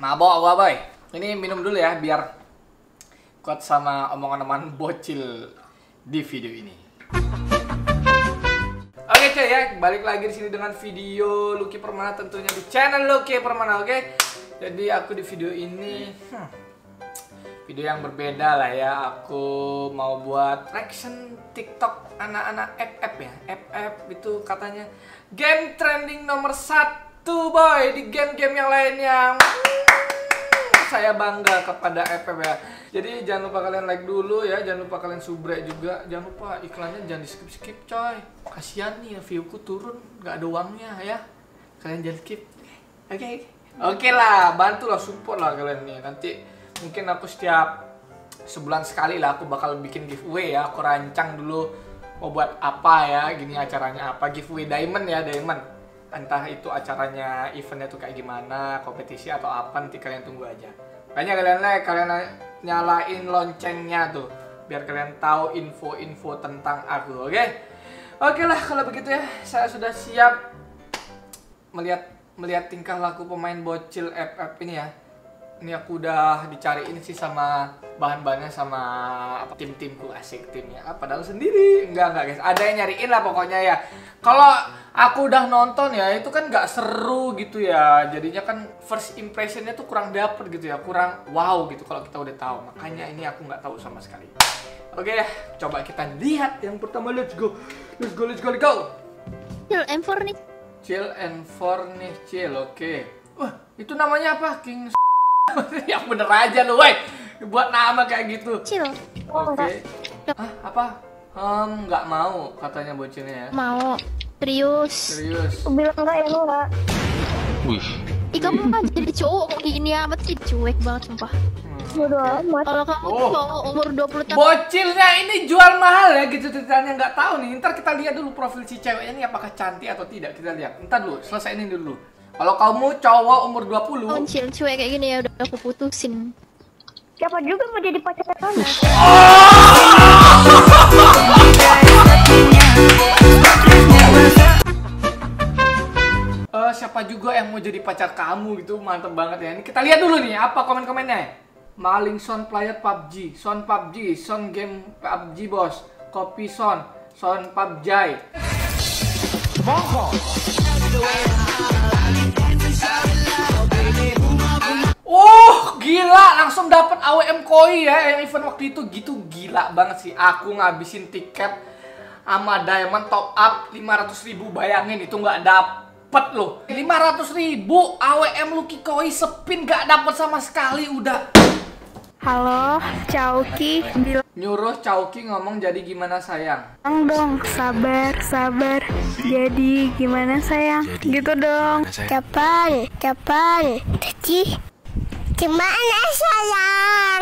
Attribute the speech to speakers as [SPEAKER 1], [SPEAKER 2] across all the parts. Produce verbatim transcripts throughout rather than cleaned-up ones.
[SPEAKER 1] Mabok gua boy. Ini minum dulu ya biar kuat sama omongan-omongan bocil di video ini. Oke cuy ya, balik lagi di sini dengan video Lucky Permana tentunya di channel Lucky Permana, oke. Jadi aku di video ini hmm, video yang berbeda lah ya. Aku mau buat reaction TikTok anak-anak F F ya. F F itu katanya game trending nomor satu boy di game-game yang lainnya. Saya bangga kepada F F ya. Jadi jangan lupa kalian like dulu ya, jangan lupa kalian subrek juga, jangan lupa iklannya jangan di skip skip coy. Kasihan nih viewku turun, nggak ada uangnya ya. Kalian jangan skip, oke? Okay? Oke okay lah, bantulah support lah kalian nih. Nanti mungkin aku setiap sebulan sekali lah aku bakal bikin giveaway ya. Aku rancang dulu mau buat apa ya, gini acaranya apa, giveaway diamond ya, diamond. Entah itu acaranya, eventnya tuh kayak gimana, kompetisi atau apa, nanti kalian tunggu aja. Makanya kalian like, kalian nyalain loncengnya tuh, biar kalian tahu info-info tentang aku, oke? Okay? Oke okay lah, kalau begitu ya, saya sudah siap melihat melihat tingkah laku pemain bocil F F ini ya. Ini aku udah dicariin sih sama bahan-bahannya sama apa, tim-timku, asik timnya. Ah, padahal sendiri enggak enggak guys, ada yang nyariin lah pokoknya ya. Kalau aku udah nonton ya itu kan nggak seru gitu ya, jadinya kan first impressionnya tuh kurang dapet gitu ya, kurang wow gitu kalau kita udah tahu. Makanya ini aku nggak tahu sama sekali. Oke, coba kita lihat yang pertama. Let's go, let's go, let's go, let's go.
[SPEAKER 2] Chill and for nih.
[SPEAKER 1] Chill and for nih, chill. Oke. Wah, itu namanya apa? King yang bener aja lu, woi. Buat nama kayak gitu.
[SPEAKER 2] Chill.
[SPEAKER 1] Oke. Okay. Hah, apa? Hmm, nggak mau katanya bocilnya ya.
[SPEAKER 2] Mau. Serius.
[SPEAKER 1] Serius.
[SPEAKER 2] Aku bilang enggak ya lu enggak. Wih. Ih, kamu kan jadi cowok kok gini amat sih, cuek banget sumpah. Bodoh amat. Kalau kamu
[SPEAKER 1] oh.
[SPEAKER 2] cowok umur dua puluh tahun.
[SPEAKER 1] Bocilnya ini jual mahal ya gitu ceritanya, nggak tahu nih. Ntar kita lihat dulu profil si ceweknya ini apakah cantik atau tidak, kita lihat. Ntar dulu, selesai ini dulu. Kalau kamu cowok umur dua puluh,
[SPEAKER 2] oh, chill, cuek kayak gini ya udah aku putusin.
[SPEAKER 3] Siapa juga mau jadi pacar kamu?
[SPEAKER 1] Uh, siapa juga yang mau jadi pacar kamu gitu, mantep banget ya. Ini kita lihat dulu nih apa komen-komennya. Maling son player P U B G, son P U B G, son game P U B G bos, copy son, son P U B G. Mohon. Oh gila, langsung dapat A W M koi ya yang event waktu itu, gitu gila banget sih. Aku ngabisin tiket sama diamond top up lima ratus ribu, bayangin itu nggak dapet loh. lima ratus ribu A W M Lucky koi spin nggak dapet sama sekali udah.
[SPEAKER 3] Halo, Cauki bilang
[SPEAKER 1] nyuruh Cauki ngomong jadi gimana sayang.
[SPEAKER 3] dong, sabar, sabar. Jadi gimana sayang? Gitu dong.
[SPEAKER 4] Kapan? Kapan? Tadi gimana sayang?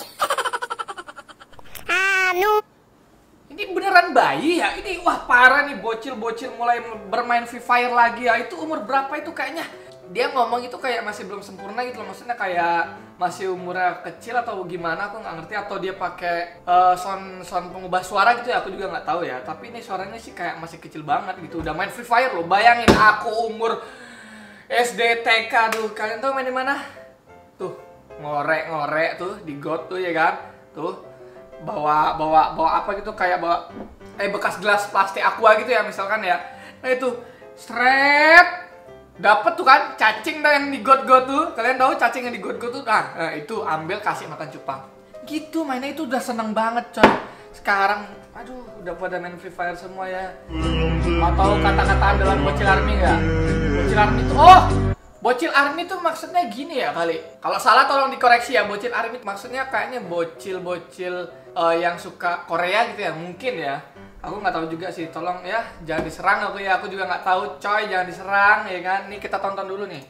[SPEAKER 4] Anu.
[SPEAKER 1] Ini beneran bayi ya? Ini wah parah nih, bocil-bocil mulai bermain Free Fire lagi ya. Itu umur berapa itu kayaknya? Dia ngomong itu kayak masih belum sempurna gitu loh. Maksudnya kayak masih umurnya kecil atau gimana, aku nggak ngerti. Atau dia pakai uh, sound sound pengubah suara gitu ya, aku juga nggak tahu ya. Tapi ini suaranya sih kayak masih kecil banget gitu. Udah main Free Fire loh. Bayangin aku umur S D T K tuh. Kalian tahu main di mana? Tuh, ngorek-ngorek tuh di got tuh ya kan. Tuh, bawa bawa bawa apa gitu, kayak bawa eh bekas gelas plastik aqua gitu ya misalkan ya. Nah itu, seret dapat tuh kan cacing dah yang di got-got tuh. Kalian tahu cacing yang di got-got tuh? Nah, nah, itu ambil kasih makan cupang. Gitu mainnya itu udah seneng banget coy. Sekarang aduh udah pada main Free Fire semua ya. Mau tahu kata-kata andalan bocil army nggak? Bocil army tuh oh, bocil army tuh maksudnya gini ya kali. Kalau salah tolong dikoreksi ya. Bocil army maksudnya kayaknya bocil-bocil uh, yang suka Korea gitu ya, mungkin ya. Aku nggak tahu juga sih, tolong ya jangan diserang aku ya, aku juga nggak tahu coy, jangan diserang ya kan. Nih kita tonton dulu nih.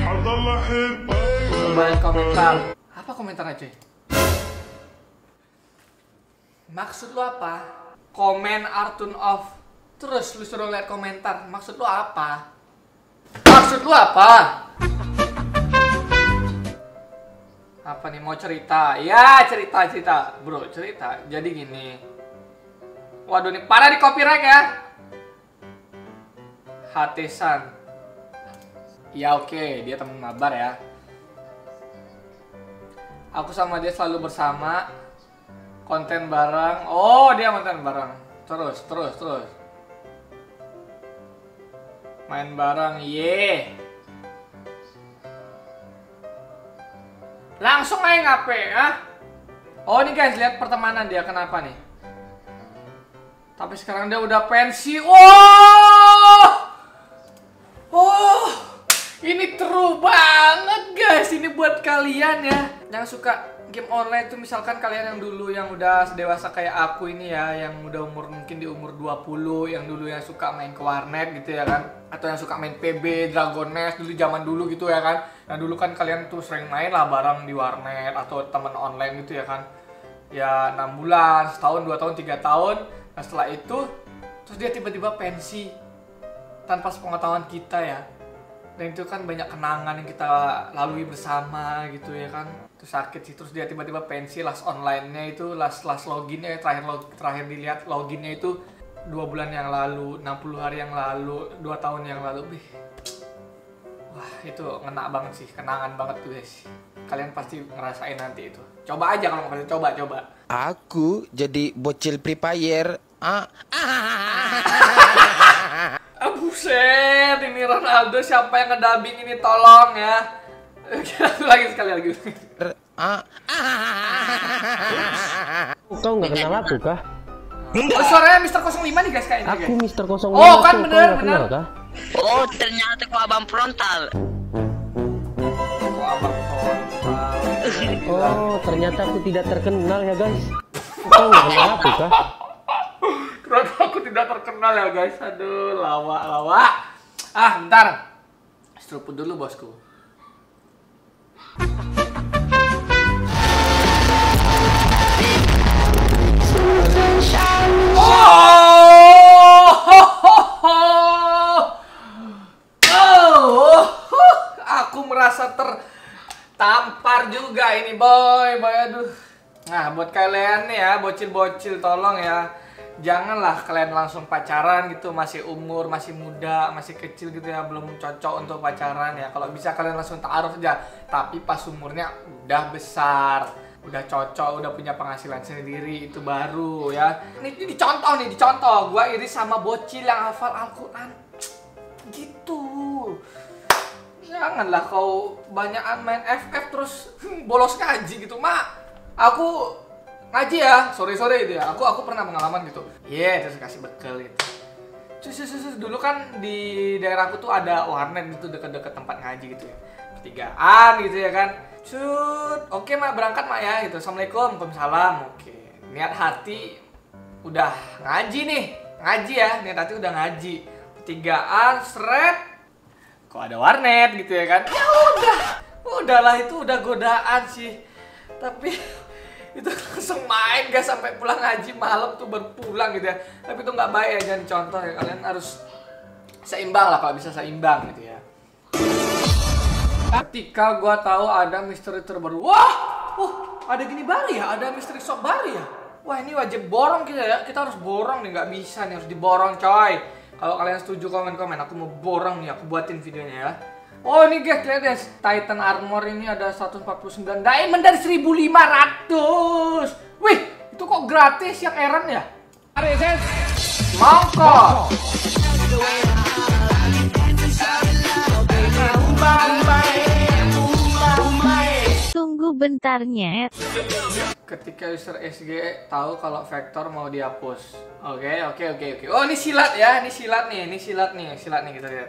[SPEAKER 1] Banyak komentar. Apa komentarnya cuy? Maksud lu apa? Komen Artun off. Terus lu suruh lihat komentar. Maksud lu apa? Maksud lu apa? Apa nih, mau cerita? Ya cerita cerita bro, cerita. Jadi gini. Waduh nih parah di copyright ya. Hatesan. Ya oke, okay, dia temen mabar ya. Aku sama dia selalu bersama, konten bareng. Oh, dia konten bareng. Terus, terus, terus. Main bareng, ye. Langsung main H P, ah? Oh, ini guys, lihat pertemanan dia kenapa nih? Tapi sekarang dia udah pensi. Oh! Oh! Ini true banget, guys. Ini buat kalian ya yang suka game online tuh, misalkan kalian yang dulu yang udah dewasa kayak aku ini ya, yang udah umur mungkin di umur dua puluh, yang dulu yang suka main ke warnet gitu ya kan, atau yang suka main P B, Dragon Nest dulu zaman dulu gitu ya kan. Nah dulu kan kalian tuh sering main lah bareng di warnet atau temen online gitu ya kan. Ya enam bulan, setahun, dua tahun, tiga tahun. Nah setelah itu terus dia tiba-tiba pensi tanpa sepengetahuan kita ya. Dan itu kan banyak kenangan yang kita lalui bersama gitu ya kan. Itu sakit sih. Terus dia tiba-tiba pensi, last online-nya itu, last last loginnya terakhir log, terakhir dilihat loginnya itu dua bulan yang lalu, enam puluh hari yang lalu, dua tahun yang lalu. Bih. Wah, itu ngena banget sih, kenangan banget tuh guys. Kalian pasti ngerasain nanti itu. Coba aja kalau mau kalian coba, coba.
[SPEAKER 5] Aku jadi bocil Free Fire. Ah.
[SPEAKER 1] Ah, buset, ini Ronaldo, siapa yang ngedubbing ini tolong ya. Lagi sekali lagi.
[SPEAKER 5] Ah.
[SPEAKER 6] Kau nggak kenal aku kah?
[SPEAKER 1] Oh, suaranya Mister nol lima nih guys kayaknya.
[SPEAKER 6] Aku Mister nol lima.
[SPEAKER 1] Oh, kan bener, bener.
[SPEAKER 6] Kah?
[SPEAKER 7] Oh, ternyata kau abang frontal.
[SPEAKER 1] Oh, abang frontal.
[SPEAKER 6] Oh, ternyata aku tidak terkenal ya guys. Kau nggak kenal aku kah?
[SPEAKER 1] Ternyata aku tidak terkenal ya guys. Aduh, lawak, lawak. Ah, bentar. Seruput dulu bosku. Oh, oh, aku merasa tertampar juga ini boy, boy aduh. Nah, buat kalian nih ya, bocil-bocil tolong ya. Janganlah kalian langsung pacaran gitu, masih umur, masih muda, masih kecil gitu ya, belum cocok untuk pacaran ya. Kalau bisa kalian langsung taruh aja, tapi pas umurnya udah besar, udah cocok, udah punya penghasilan sendiri, itu baru ya. Ini, ini dicontoh nih, dicontoh. Gua iri sama bocil yang hafal Al-Quran gitu. Janganlah kau banyakan main F F terus bolos ngaji gitu, Mak. Aku ngaji ya, sore-sore itu ya. Aku aku pernah pengalaman gitu. Iya, yeah, terus kasih bekal gitu. Terus, terus, terus dulu kan di daerahku tuh ada warnet gitu deket-deket tempat ngaji gitu ya. Pertigaan gitu ya kan. Cut, oke Mak, berangkat Mak ya gitu. Assalamualaikum, waalaikumsalam. Oke, niat hati udah ngaji nih, ngaji ya. Niat hati udah ngaji. Pertigaan, seret. Kok ada warnet gitu ya kan? Ya udah, udahlah itu udah godaan sih. Tapi itu langsung main guys sampai pulang ngaji malam tuh berpulang gitu ya. Tapi itu nggak baik ya, jangan contoh ya. Kalian harus seimbang lah, kalau bisa seimbang gitu ya. Ketika gua tahu ada misteri terbaru, wah, uh, ada gini baru ya, ada misteri shop baru ya. Wah ini wajib borong kita ya, kita harus borong nih, nggak bisa nih, harus diborong coy. Kalau kalian setuju komen-komen, aku mau borong nih, aku buatin videonya ya. Oh ini guys, lihat guys, Titan Armor ini ada seratus empat puluh sembilan diamond dari seribu lima ratus. Wih, itu kok gratis yang Eren ya? Mongkok.
[SPEAKER 2] Tunggu bentarnya.
[SPEAKER 1] Ketika user S G tahu kalau vektor mau dihapus. Oke, oke, oke, oke. Oh, ini silat ya, ini silat nih, ini silat nih, silat nih kita lihat.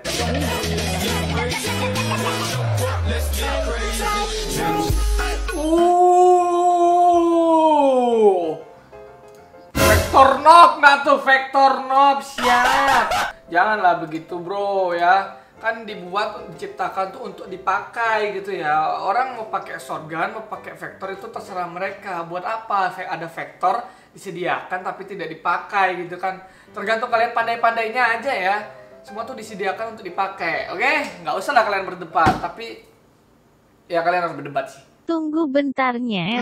[SPEAKER 1] Uh. Vektor knob nggak tuh, vektor knob, siap. Janganlah begitu, bro ya. Kan dibuat, diciptakan tuh untuk dipakai gitu ya. Orang mau pakai shotgun, mau pakai vektor itu terserah mereka. Buat apa ada vektor disediakan tapi tidak dipakai gitu kan. Tergantung kalian pandai-pandainya aja ya. Semua tuh disediakan untuk dipakai, oke? Nggak usah lah kalian berdebat, tapi ya kalian harus berdebat sih.
[SPEAKER 2] Tunggu bentarnya.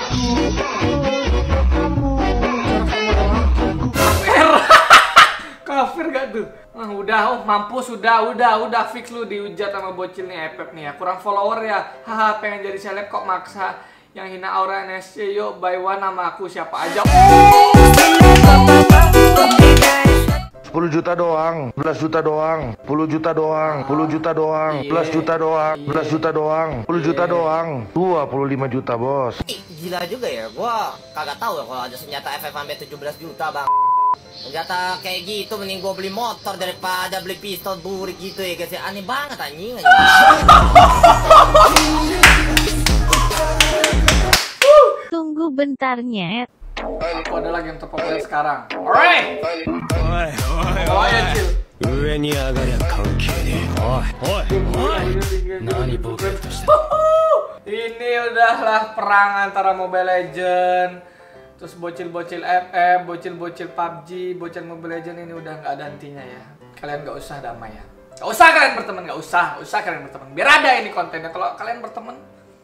[SPEAKER 1] Kafir gak tuh? Ah, udah, oh mampus, udah, udah, udah fix lu dihujat sama bocil nih, Epep nih ya. Kurang follower ya, haha pengen jadi seleb kok maksa. yang hina Aura N S C, yuk buy one nama aku siapa aja.
[SPEAKER 8] sepuluh juta doang, sebelas juta doang, sepuluh juta doang, sepuluh juta doang, sebelas juta doang, sebelas juta doang, sepuluh juta doang, dua puluh lima juta bos.
[SPEAKER 9] Gila juga ya, gua kagak tahu ya kalau ada senjata F F sampai tujuh belas juta bang. Senjata kayak gitu mending gua beli motor daripada beli pistol burik gitu ya guys. Aneh banget anjing.
[SPEAKER 2] Tunggu bentarnya.
[SPEAKER 1] Aku ada lagi yang terpopuler sekarang. Alright. Oh ya Cil. Ini udahlah perang antara Mobile Legend, terus bocil-bocil F F, bocil-bocil P U B G, bocil Mobile Legend ini udah nggak ada hentinya ya. Kalian nggak usah damai ya. Nggak usah kalian berteman, nggak usah, nggak usah kalian berteman. Biar ada ini kontennya kalau kalian berteman.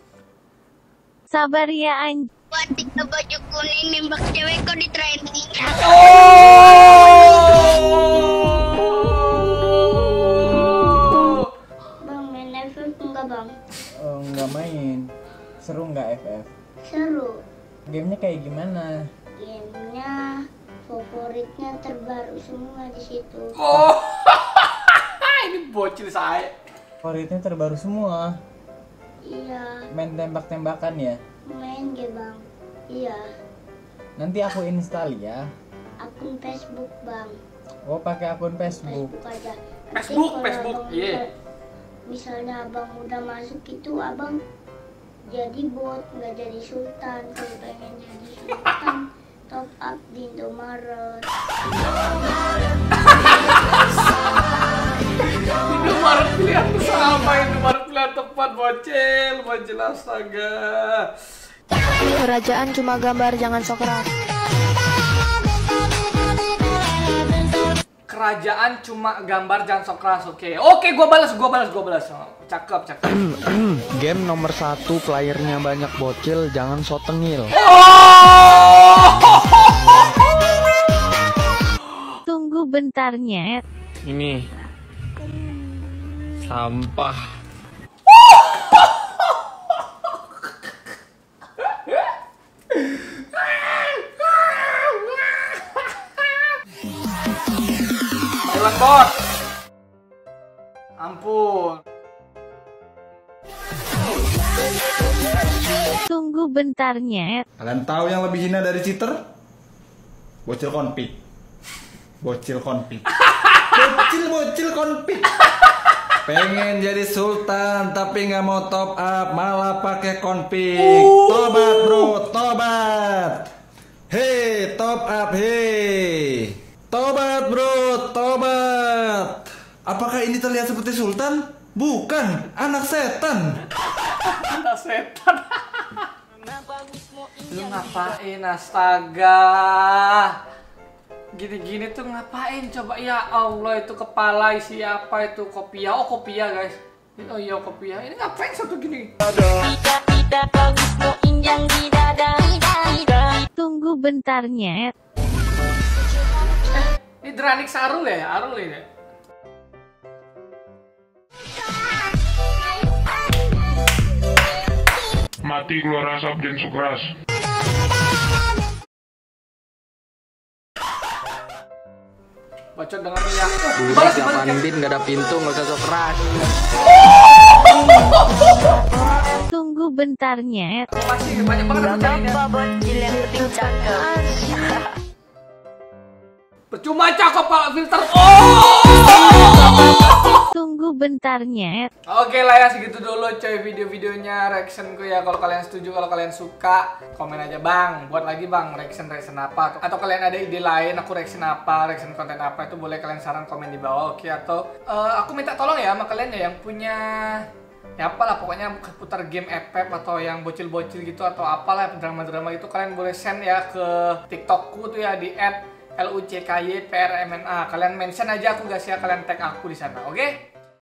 [SPEAKER 2] Sabar ya anj.
[SPEAKER 4] Buat tiga baju kuning nembak cewek kok di trending.
[SPEAKER 1] Oh!
[SPEAKER 4] Bang main F F enggak bang?
[SPEAKER 10] Oh, nggak main. Seru nggak F F?
[SPEAKER 4] Seru.
[SPEAKER 10] Gamenya kayak gimana?
[SPEAKER 4] Gamenya favoritnya terbaru semua di situ.
[SPEAKER 1] Oh, ini bocil saya.
[SPEAKER 10] Favoritnya terbaru semua.
[SPEAKER 4] Iya.
[SPEAKER 10] Main tembak-tembakan ya?
[SPEAKER 4] Main game bang. Iya.
[SPEAKER 10] Nanti aku install ya.
[SPEAKER 4] Akun Facebook bang.
[SPEAKER 10] Oh, pakai akun Facebook.
[SPEAKER 4] Facebook aja.
[SPEAKER 1] Facebook,
[SPEAKER 4] Nanti kalau
[SPEAKER 1] Facebook,
[SPEAKER 4] abang
[SPEAKER 1] iya.
[SPEAKER 4] udah- Misalnya abang udah masuk itu abang jadi bot nggak jadi sultan. Kalau pengen jadi sultan top up di Indomaret.
[SPEAKER 1] Indomaret pilihan sama, Indomaret pilihan tepat, bocil, bocil astaga.
[SPEAKER 2] Kerajaan cuma gambar, jangan sok keras.
[SPEAKER 1] Kerajaan cuma gambar jangan sok keras, oke. Oke, gua balas, gua balas, gua balas. Oh, cakep, cakep.
[SPEAKER 5] Game nomor satu playernya banyak bocil, jangan so tengil.
[SPEAKER 2] Tunggu bentarnya.
[SPEAKER 6] Ini sampah.
[SPEAKER 1] Hilang bot. Ampun.
[SPEAKER 2] Tunggu bentarnya.
[SPEAKER 11] Kalian tahu yang lebih hina dari cheater? Bocil konflik. Bocil konflik. Bocil-bocil konflik. Pengen jadi sultan tapi nggak mau top up, malah pakai konflik. Tobat bro, tobat. Hei, top up hei. Tobat bro, tobat. Apakah ini terlihat seperti sultan? Bukan, anak setan.
[SPEAKER 1] Anak setan. Lu ngapain astaga? Gini-gini tuh ngapain coba? Ya Allah, itu kepala isi apa itu? Kopia. Oh kopia guys. Oh iya kopia. Ini ngapain satu gini?
[SPEAKER 2] Tunggu bentarnya.
[SPEAKER 1] Ini Dranix Arul ya? Arul ini.
[SPEAKER 12] Mati keluar asap dan sukras.
[SPEAKER 1] Bacot dengan dia.
[SPEAKER 5] Balas delapan bin nggak ada pintu, nggak usah sok keras.
[SPEAKER 2] Tunggu bentarnya.
[SPEAKER 1] Masih banyak banget percuma cakep pak filter. Oh!
[SPEAKER 2] Tunggu bentarnya.
[SPEAKER 1] Oke lah ya, segitu dulu coy video-videonya reactionku ya. Kalau kalian setuju, kalau kalian suka, komen aja bang. Buat lagi bang reaction reaction apa? Atau kalian ada ide lain aku reaction apa, reaction konten apa, itu boleh kalian saran komen di bawah. Oke, atau uh, aku minta tolong ya sama kalian ya yang punya ya apalah pokoknya putar game F F atau yang bocil-bocil gitu atau apalah drama-drama itu, kalian boleh send ya ke TikTokku tuh ya di et L U C K Y P R M N A. Kalian mention aja aku guys ya, kalian tag aku di sana, oke?